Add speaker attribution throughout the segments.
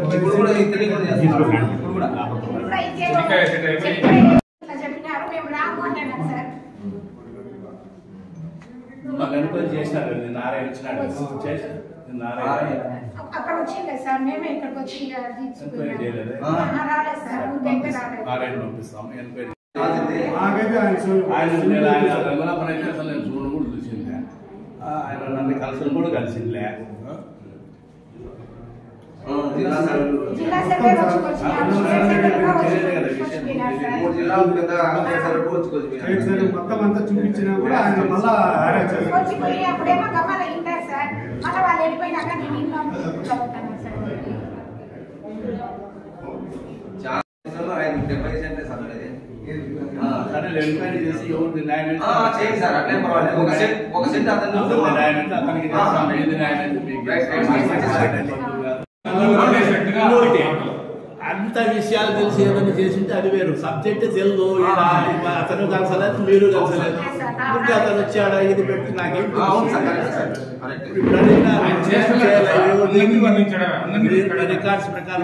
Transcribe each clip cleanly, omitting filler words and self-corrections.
Speaker 1: చేసినారు నారాయణ
Speaker 2: అక్కడ వచ్చింది సార్, మేమే ఇక్కడికి వచ్చి
Speaker 1: నారాయణ పంపిస్తాం. ఎంక్వైరీ చూడడం కూడా చూసిందే, ఆయన నన్ను కలిసి కూడా కలిసిందిలే.
Speaker 3: మొత్తం అంతా చూపించినా కూడా ఆయన మళ్ళా
Speaker 2: అప్పుడేమో గమ్మాల ఇంటారు సార్, మళ్ళీ వాళ్ళు వెళ్ళిపోయినాక నేను ఇంట్లో చదువుతాను సార్.
Speaker 1: ఎంక్వైరీ చేసి ఎవరు న్యాయం అంత విషయాలు తెలిసి ఏమైనా చేసింటే అది వేరు. సబ్జెక్ట్ తెలుగు, అతను కలిసలేదు మీరు కలిసలేదు, ఇంకా అతను వచ్చాడా ఇది పెట్టి నాకేం రికార్డ్స్ ప్రకారం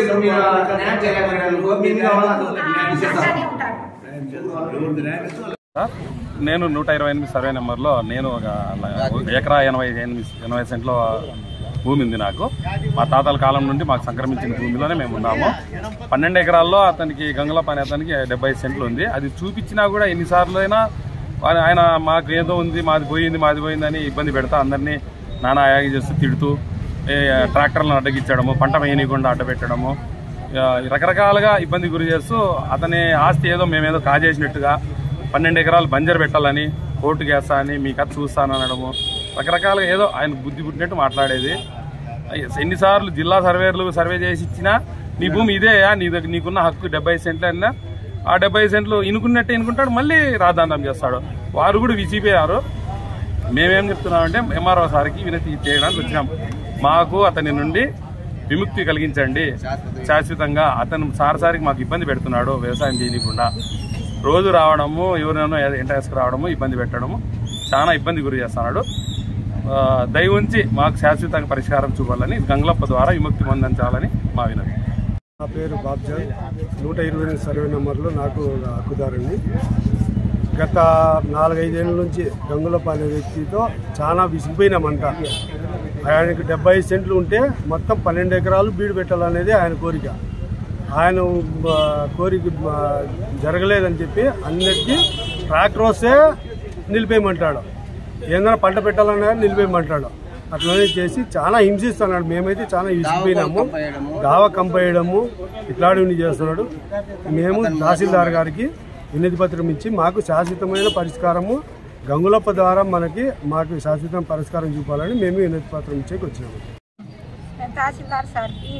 Speaker 4: నేను 128 సర్వే నెంబర్లో నేను ఒక ఎకరా 80 సెంట్లో భూమి ఉంది నాకు. మా తాతల కాలం నుండి మాకు సంక్రమించిన భూమిలోనే మేము ఉన్నాము. 12 ఎకరాల్లో అతనికి గంగులప్ప అనే అతనికి 70 సెంట్లు ఉంది. అది చూపించినా కూడా ఎన్నిసార్లు అయినా ఆయన మాకు ఏదో ఉంది, మాది పోయింది అని ఇబ్బంది పెడతా అందరినీ నానా యాగి చేస్తూ తిడుతూ ట్రాక్టర్లను అడ్డగించడము, పంట వేయనీయకుండా అడ్డపెట్టడము, రకరకాలుగా ఇబ్బంది గురి చేస్తూ అతని ఆస్తి ఏదో మేమేదో కాజేసినట్టుగా 12 ఎకరాలు బంజరు పెట్టాలని, కోర్టుకు వేస్తా అని, మీ కథ చూస్తాను అనడము, రకరకాలుగా ఏదో ఆయన బుద్ధి పుట్టినట్టు మాట్లాడేది. ఎన్నిసార్లు జిల్లా సర్వే చేసి ఇచ్చినా నీ భూమి ఇదేయా, నీకున్న హక్కు 70 సెంట్లు అన్నా ఆ 70 సెంట్లు ఇనుకున్నట్టే ఇనుకుంటాడు, మళ్ళీ రాద్ధాంతం చేస్తాడు. వారు కూడా విసిపోయారు. మేమేం చెప్తున్నామంటే ఎంఆర్ఓ సార్కి వినతి చేయడానికి వచ్చినాం. మాకు అతని నుండి విముక్తి కలిగించండి శాశ్వతంగా. అతను సారికి మాకు ఇబ్బంది పెడుతున్నాడు, వ్యవసాయం చేయకుండా రోజు రావడము, ఎవరినో ఎంటర్స్కి రావడము, ఇబ్బంది పెట్టడము, చాలా ఇబ్బంది గురి చేస్తున్నాడు. దయ ఉంచి మాకు శాశ్వతంగా పరిష్కారం చూపాలని, గంగులప్ప ద్వారా విముక్తి పొందించాలని మా వినతి.
Speaker 3: నా పేరు బాబ్జాన్, 128 సర్వే నెంబర్లో నాకు హక్కుదారుని. గత 4-5 ఏళ్ళ నుంచి గంగులప్ప అనే వ్యక్తితో చాలా విసిగిపోయినామంట. ఆయనకు 70 సెంట్లు ఉంటే మొత్తం 12 ఎకరాలు బీడు పెట్టాలనేది ఆయన కోరిక. ఆయన కోరిక జరగలేదని చెప్పి అందరికీ ట్రాక్టర్ వస్తే నిలిపేయమంటాడు, ఏదైనా పంట పెట్టాలన్నా నిలిపేయమంటాడు. అట్లనే చేసి చాలా హింసిస్తున్నాడు. మేమైతే చాలా విసిగిపోయినాము. దావా కంపేయడము ఇట్లాంటివన్నీ చేస్తున్నాడు. మేము తహసీల్దార్ గారికి వినతి పత్రం ఇచ్చి మాకు శాశ్వతమైన పరిష్కారము గంగులప్ప ద్వారా మాకు శాశ్వత పరిష్కారం చూపాలని మేము వినతి పత్రం ఇచ్చేకి వచ్చినాము.
Speaker 2: తహసీల్దార్ సార్కి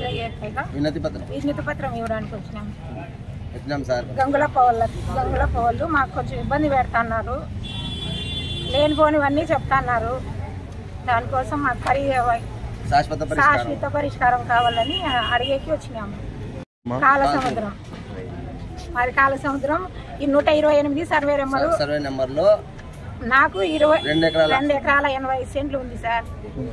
Speaker 2: వినతి పత్రం ఇవ్వడానికి వచ్చినాము సార్. గంగులప్ప వాళ్ళు మాకు కొంచెం ఇబ్బంది పెడుతున్నారు, లేనిపోనివన్నీ చెప్తున్నారు. దానికోసం మాకు శాశ్వత పరిష్కారం కావాలని అడిగేకి వచ్చినాము. కాలసముద్రం మరి కాలసముద్రం ఈ 128 సర్వే నెంబర్లో నాకు 22 ఎకరాల 80 సెంట్లు ఉంది సార్.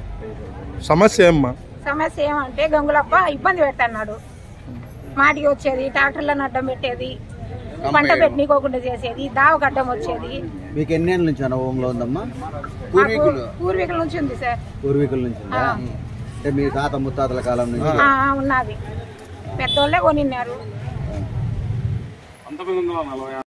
Speaker 2: సమస్య ఏమంటే గంగులప్ప ఇబ్బంది పెడుతున్నాడు. మాటికి వచ్చేది, ట్రాక్టర్లను అడ్డం పెట్టేది, పంట పెట్టనీకోకుండా చేసేది, దావకు అడ్డం వచ్చేది.
Speaker 5: మీకు ఎన్ని ఏళ్ళ నుంచి అనుభవంలో ఉందమ్మా?
Speaker 2: పూర్వీకుల నుంచి ఉంది సార్.
Speaker 5: పూర్వీకుల నుంచి అంటే మీ తాత ముత్తాతల కాలం నుంచి
Speaker 2: ఉన్నది. పెద్దోళ్ళే కొనిన్నారు.